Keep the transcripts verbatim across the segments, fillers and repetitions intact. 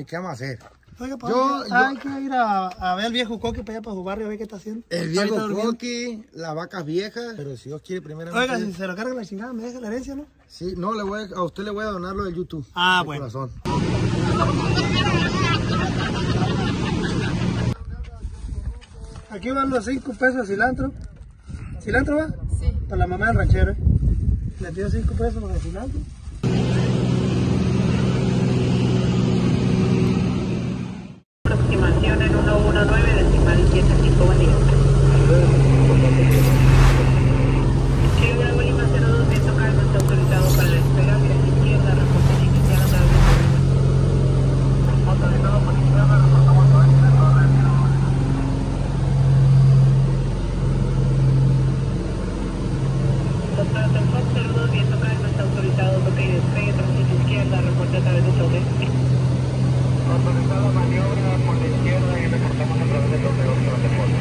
dígame qué vamos a hacer. Oiga, pues yo, hay, yo, hay que ir a, a ver al viejo Coqui para allá para su barrio a ver qué está haciendo. El viejo Coqui, las vacas viejas, pero si Dios quiere primero. Oiga, si se lo carga la chingada, ¿me deja la herencia, no? Sí, no, le voy a, a usted le voy a donar lo del YouTube. Ah, bueno. Corazón. Aquí van los cinco pesos de cilantro. ¿Cilantro va? Sí. Para la mamá del ranchero. Le pido cinco pesos por el cilantro. Aproximación en ciento diecinueve, decimal siete cinco, buen día. Kilo Bravo Lima cero dos, viento calma, está autorizado para la espera hacia la izquierda, reporte inicial a través de autorizado para la izquierda, reportamos a la Total del Fox cero dos, viento calma, está autorizado, toque y despegue, tránsito izquierda, reporte a través de Toque. Autorizado maniobra por la izquierda y reportamos a través de Toque, opción de fondo.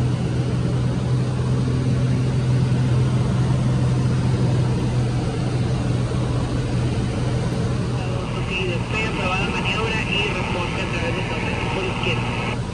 Toque y despegue, aprobada maniobra y reporte a través de Toque, por izquierda.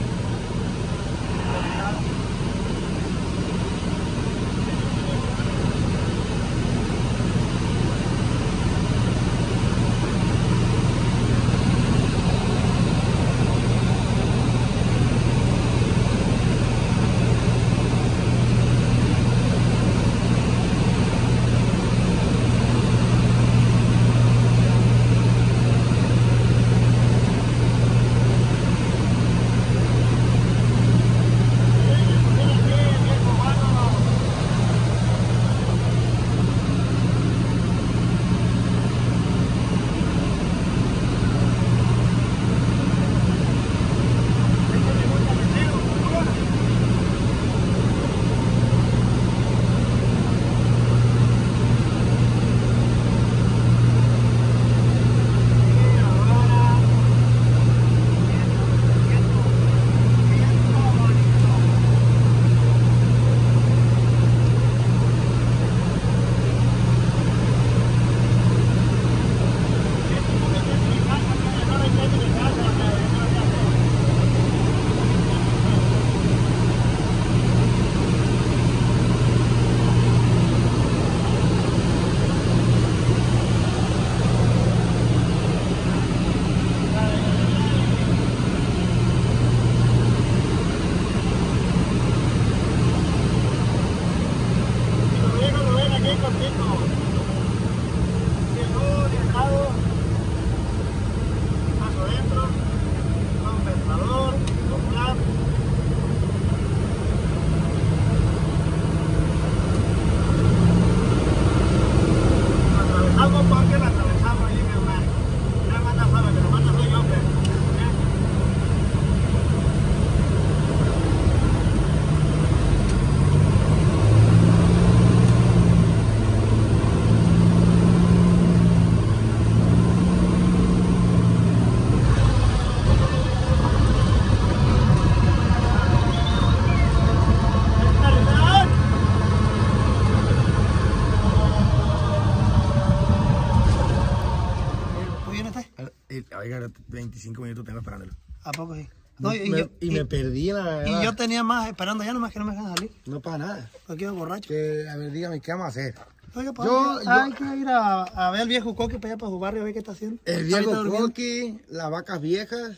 Oiga, veinticinco minutos tengo esperándolo. ¿A poco sí? No, y, y, me, yo, y, y me perdí la... Y yo tenía más esperando ya, nomás que no me dejan salir. No pasa nada. Porque iba borracho. Que, a ver, dígame, ¿qué vamos a hacer? Oiga, pues yo, hay, yo, hay que ir a, a ver al viejo Coqui para allá para su barrio a ver qué está haciendo. El viejo Coqui, las vacas viejas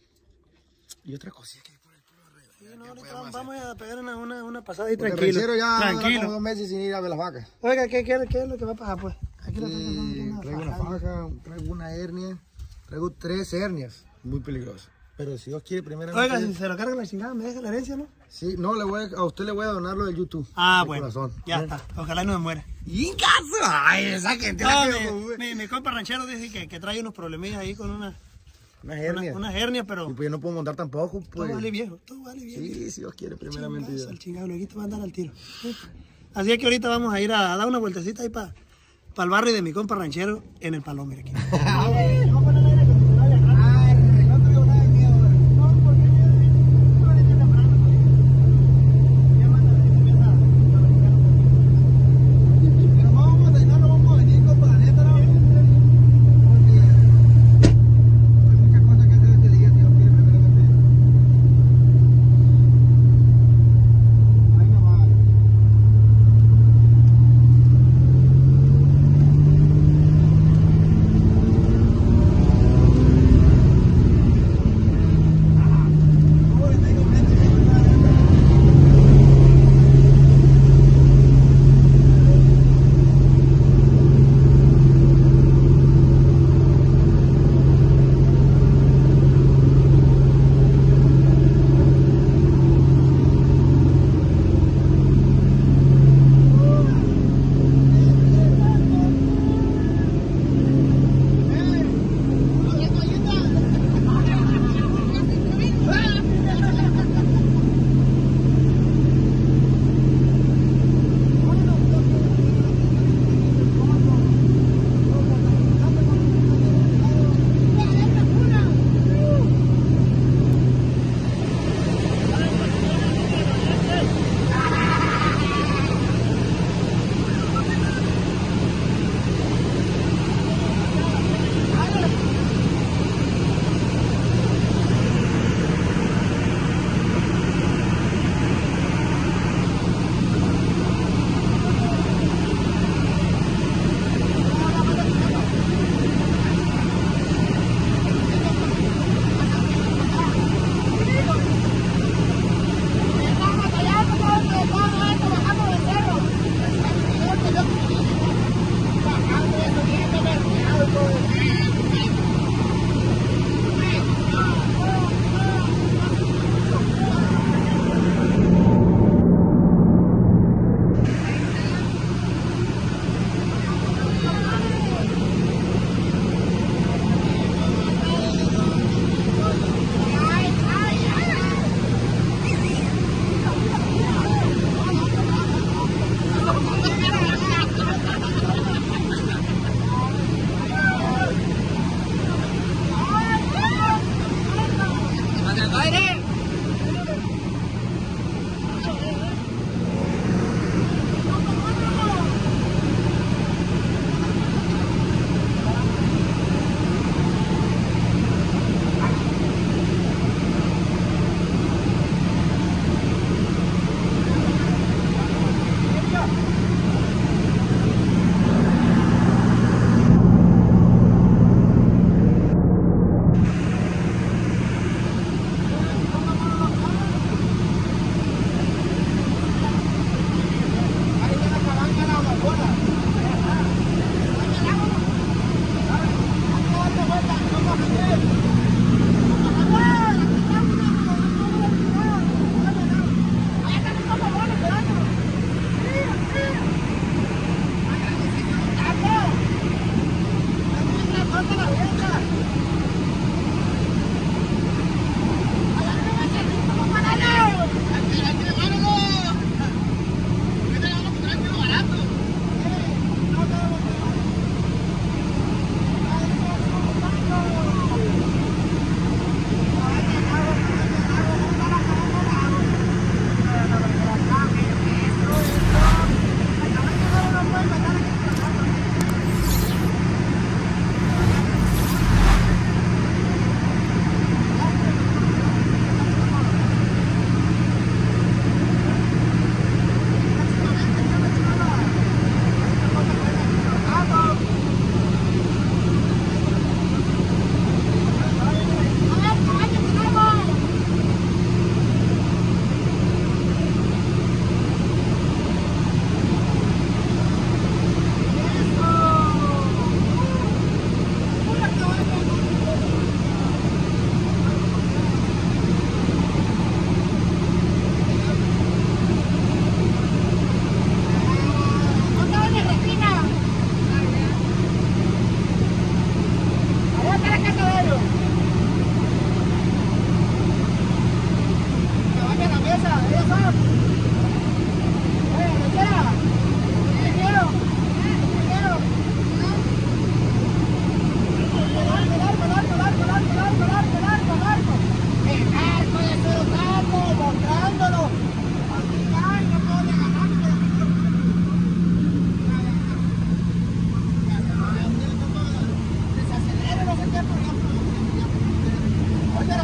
y otra cosita que hay por el pueblo alrededor. Sí, no, ahorita vamos, vamos a pegar una, una, una pasada y porque tranquilo. ya tranquilo. Como dos meses sin ir a ver las vacas. Oiga, ¿qué, qué, qué es lo que va a pasar pues? Aquí lo sí, una traigo una faja, traigo una hernia, traigo tres hernias, muy peligrosas. Pero si Dios quiere primero... Oiga, si se lo carga la chingada, ¿me deja la herencia, no? Sí, no, le voy a, a usted le voy a donar lo del YouTube. Ah, bueno, corazón. ya ¿Eh? está. Ojalá no me muera. ¡Incaso! ¡Ay, esa gente! No, mi, mi, mi compa ranchero dice que, que trae unos problemillas ahí con una... Una hernia. Una, una hernia, pero... Y pues yo no puedo montar tampoco, pues... Todo vale viejo, todo vale viejo. Sí, si Dios quiere primeramente. Chingazo, el chingado, luego te va a andar al tiro. Así es que ahorita vamos a ir a, a dar una vueltecita ahí para pa el barrio de mi compa ranchero en el Palomar, mira aquí.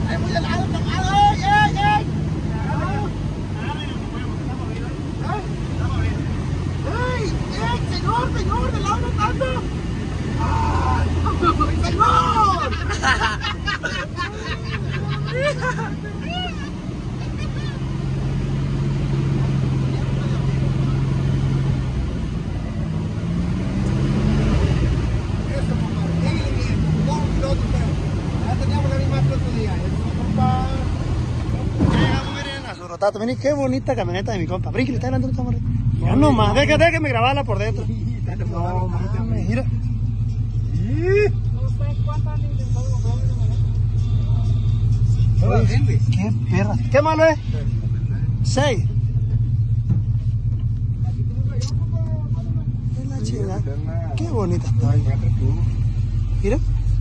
¡Ay, muy helado, tomado! ¡Ey, ey, ey! ¡Ey, ey, señor, señor! ¡El agua tanto! ¡Ay, señor! Tato, miren qué bonita camioneta de mi compa. Brinque, le está hablando esta morra. Ya no más, déjame, déjame grabarla por dentro. No mames, mira. Oye, qué perra. ¿Qué malo es? Seis. Es la chingada. Qué bonita está. Mira.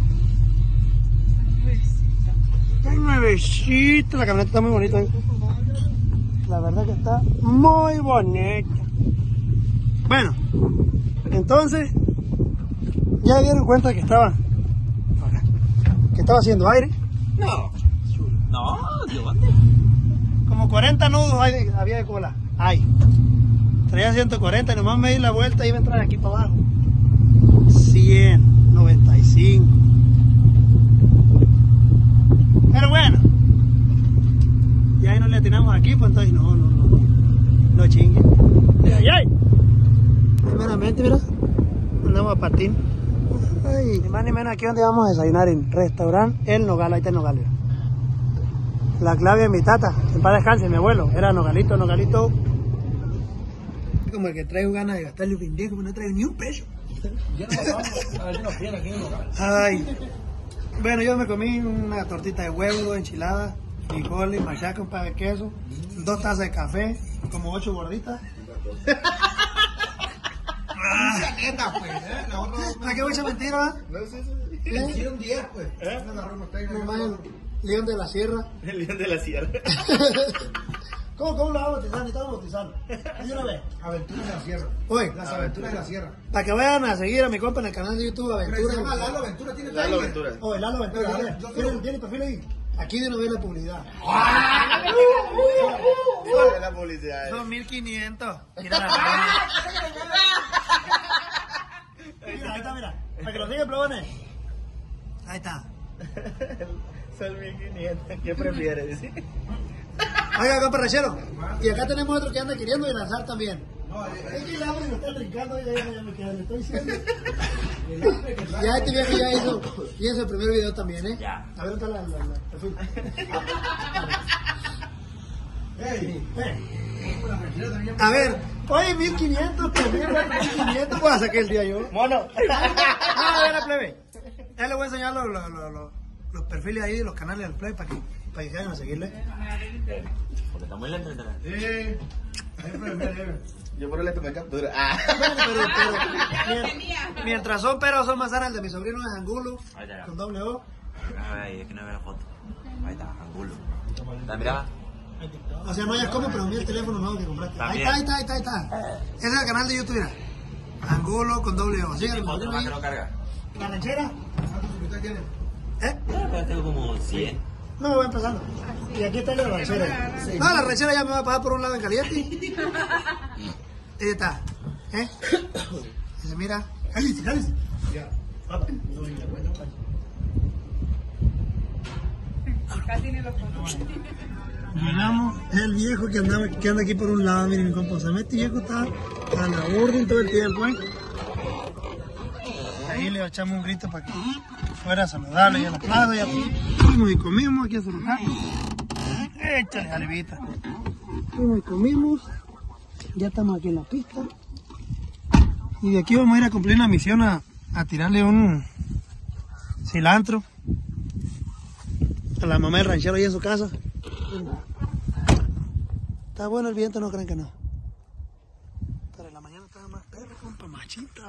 Está nuevecita. La camioneta está muy bonita. La verdad que está muy bonita. Bueno, entonces ya dieron cuenta que estaba que estaba haciendo aire. No, no, ¿de dónde? Como cuarenta nudos hay de- había de cola. Ay. Traía ciento cuarenta y nomás me di la vuelta y iba a entrar aquí para abajo. cien, noventa y cinco. Pero bueno. Y ahí no le atinamos aquí, pues entonces no, no, no, no chingue. ¡Ay, ay! Primeramente, mira, andamos a patín. Ay, ni más ni menos aquí donde vamos a desayunar, en restaurante El Nogal, ahí está el Nogal. Mira. La clave de mi tata, en paz descanse, mi abuelo, era Nogalito, Nogalito. Como el que traigo ganas de gastarle un pendejo, pero no traigo ni un peso. Ay, bueno, yo me comí una tortita de huevo, dos enchiladas, frijoles, machaca, un par de queso, dos tazas de café, como ocho gorditas. ¿Para qué voy a echar mentira? Le hicieron diez, pues. No mames, León de la Sierra. El león de la sierra. ¿Cómo, cómo lo vamos a bautizar? Necesitamos bautizarlo. ¿Y una vez? Aventuras de la Sierra. Oye, Las aventuras de la Sierra. para que vayan a seguir a mi compa en el canal de YouTube Se Aventura. llama Lalo Aventura, tiene Lalo Facebook. Aventura. Oye, Lalo Aventura, Pero, ¿tiene, yo ¿tiene, creo- ¿tiene perfil ahí? Aquí de no ve la publicidad. ¿Cuál la publicidad? Son mil quinientos. Mira la cámara. Mira, ahí está, mira. Para que lo sigan, plobones. Ahí está. Son mil quinientos. ¿Qué prefieres? Oiga, compa Rachero. Y acá tenemos otro que anda queriendo y lanzar también. Es que el hambre me está trincando, ya, ya, ya me queda, le estoy diciendo. Ya este viejo ya hizo, ya hizo el primer video también, ¿eh? Ya. A ver, ¿dónde está la, la, la perfil? Ey, Eh. A ver, oye, mil quinientos, mil quinientos, voy a sacar el día yo. Mono. Ah, a ver, la plebe. Ya le voy a enseñar los, los, los, los, los perfiles ahí de los canales del plebe para que, para que vayan a seguirle. Porque está muy lento, ¿entendés? eh, ahí fue, mira, mira. Yo por el tomé captura. Ah. Bueno, pero, pero mien- mientras son peros son más sanas, el de mi sobrino es Angulo, Ahí está. con doble O. Ay, es que no veo la foto. Ahí está, Angulo. ¿La miraba? O sea, no hayas como, pero mira el teléfono nuevo que compraste. Ahí También. está, ahí está, ahí está, ahí está. Ese es el canal de YouTube, mira. Angulo con doble O. Síganlo, Otro síganlo más ahí. que lo carga. La ranchera. ¿Eh? Yo tengo como cien. No, voy empezando. Y aquí está la ranchera. No, la ranchera ya me va a pasar por un lado en caliente. Ahí está. ¿Eh? Dice, mira. Cállese, cállese. Ya. Casi ni lo conozco. Llegamos, es el viejo que, andaba, que anda aquí por un lado, miren mi compa, se mete y viejo está a la orden todo el tiempo, ¿eh? Ahí le echamos un grito para que fuera a saludarle y a la plaza, ya fuimos y comimos aquí a su lugar. Échale, alevita. Fuimos y comimos, ya estamos aquí en la pista. Y de aquí vamos a ir a cumplir una misión a, a tirarle un cilantro a la mamá del ranchero ahí en su casa. Está bueno el viento, no creen que no. Pero en la mañana estaba más perro, compa, machita.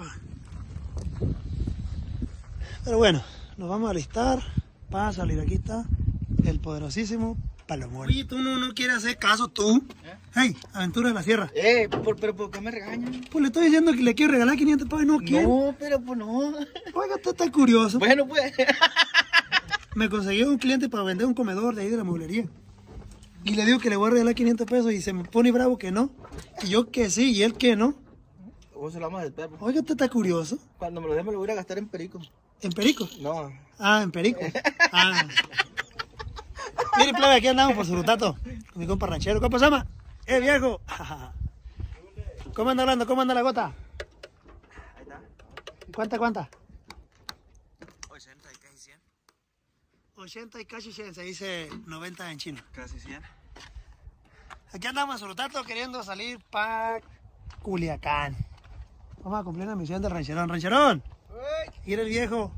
Pero bueno, nos vamos a alistar para salir. Aquí está el poderosísimo Palomón. Oye, tú no, no quieres hacer caso, tú. Hey, Aventura de la Sierra. Eh, por, pero ¿por qué me regañan? Pues le estoy diciendo que le quiero regalar quinientos pesos y no quiere. No, pero pues no. Oiga, usted está curioso. Bueno, pues. me conseguí un cliente para vender un comedor de ahí de la mueblería. Y le digo que le voy a regalar quinientos pesos y se me pone bravo que no. Y yo que sí, y él que no. Vos se lo vamos a despedir. Oiga, usted está curioso. Cuando me lo dé me lo voy a ir a gastar en perico. ¿En perico? No. Ah, en perico. Ah. Mire, plebe, aquí andamos por Surutato. Con mi compa ranchero. ¿Cómo se llama? ¡Eh, viejo! ¿Cómo anda hablando? ¿Cómo anda la gota? Ahí está. ¿Cuánta, cuánta? ochenta y casi cien. ochenta y casi cien, se dice noventa en chino. Casi cien. Aquí andamos en Surutato queriendo salir para Culiacán. Vamos a cumplir la misión del rancherón. ¡Rancherón! Ir el viejo.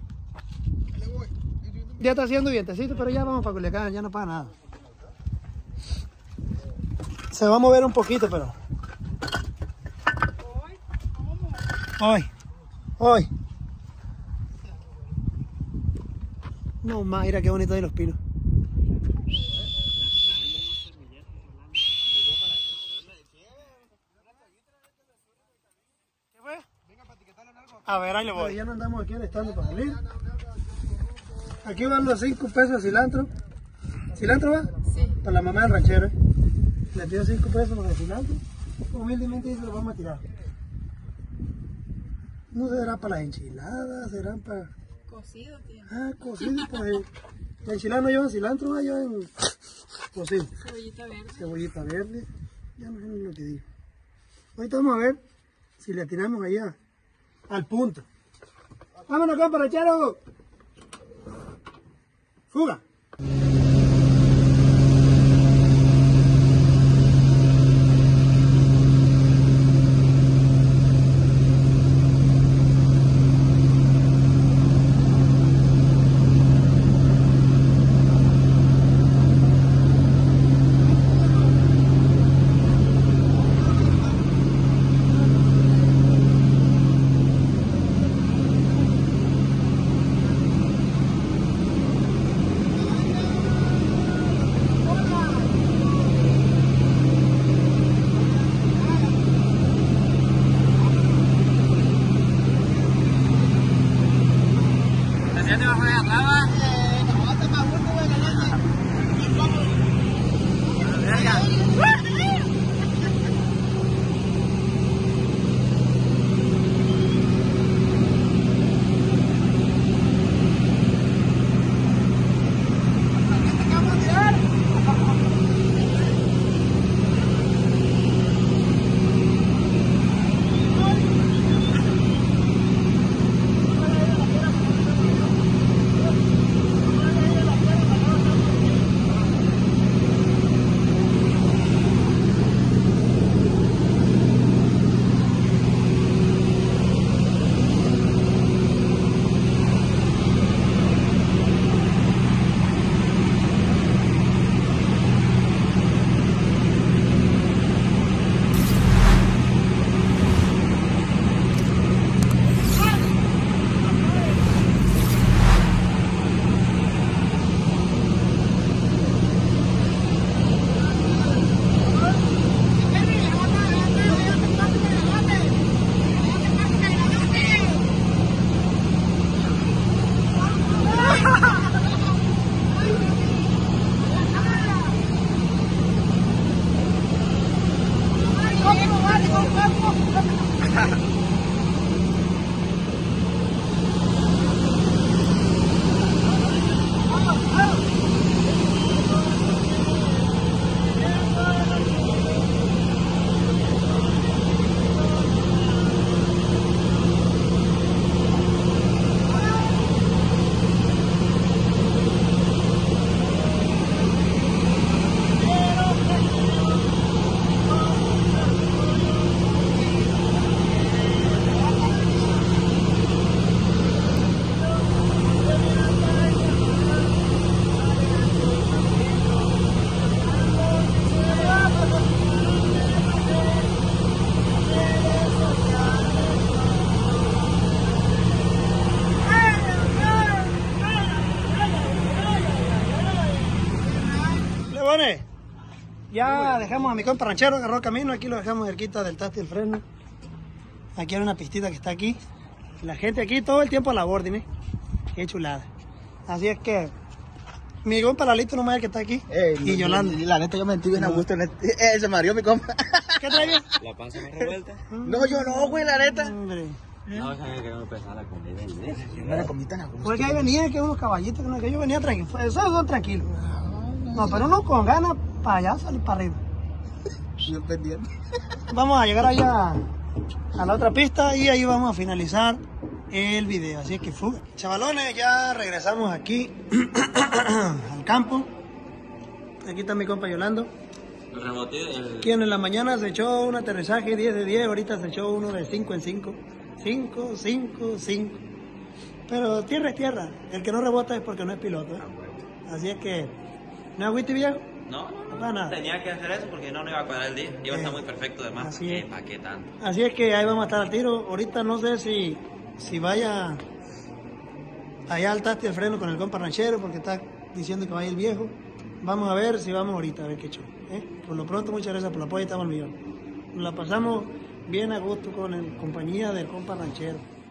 Ya está haciendo vientecito, pero ya vamos para Culiacán, ya no pasa nada. Se va a mover un poquito, pero... Hoy. Hoy. No más, mira qué bonito ahí los pinos. ¿Qué fue? A ver, ahí le voy. Ya no andamos aquí estando para salir. Aquí van los cinco pesos de cilantro. ¿Cilantro va? Sí. Para la mamá del ranchero. ¿eh? Le pido cinco pesos por el cilantro. Humildemente dice, lo vamos a tirar. No será para las enchiladas, serán para... Cocido, tío. Ah, cocido, pues. La enchilada no llevan cilantro, va, llevan cocido. Cebollita verde. Cebollita verde. Ya no sé ni lo que digo. Ahorita vamos a ver si le tiramos allá al punto. ¡Vámonos, compa, ranchero! ¡Fuga! Ya dejamos a mi compa ranchero, agarró camino, aquí lo dejamos cerquita del Tati del freno. Aquí hay una pistita que está aquí. La gente aquí todo el tiempo a la orden, ¿eh? Qué chulada. Así es que mi compa Lalito nomás el que está aquí. Ey, y no, Yolanda. y La neta, yo mentí bien a gusto. neta. Eh, se mareó mi compa. ¿Qué trae bien? La panza más revuelta. No, yo no, güey, la neta. Hombre. No, sabía que no pesaba la comida. Yo me la comí tan a gusto. Porque ahí venía que unos caballitos, que, no, que yo venía tranquilo. Esos son tranquilos. No, pero uno con ganas para allá salir para arriba. Yo pendiente. Vamos a llegar allá a la otra pista y ahí vamos a finalizar el video. Así que fuga. Chavalones, ya regresamos aquí al campo. Aquí está mi compa Yolando. El rebote, el... Quien en la mañana se echó un aterrizaje diez de diez, ahorita se echó uno de cinco en cinco. cinco, cinco, cinco. Pero tierra es tierra. El que no rebota es porque no es piloto. ¿eh? Así es que, ¿no agüite viejo? No, no, No para nada. tenía que hacer eso porque no, no iba a cuadrar el día. Iba a estar Eh, muy perfecto además. así ¿Qué, es. ¿Para qué tanto? Así es que ahí vamos a estar al tiro. Ahorita no sé si, si vaya allá al taste el freno con el compa ranchero porque está diciendo que vaya el viejo. Vamos a ver si vamos ahorita a ver qué show. ¿eh? Por lo pronto, muchas gracias por el apoyo, estamos al millón. Nos la pasamos bien a gusto con la compañía del compa ranchero.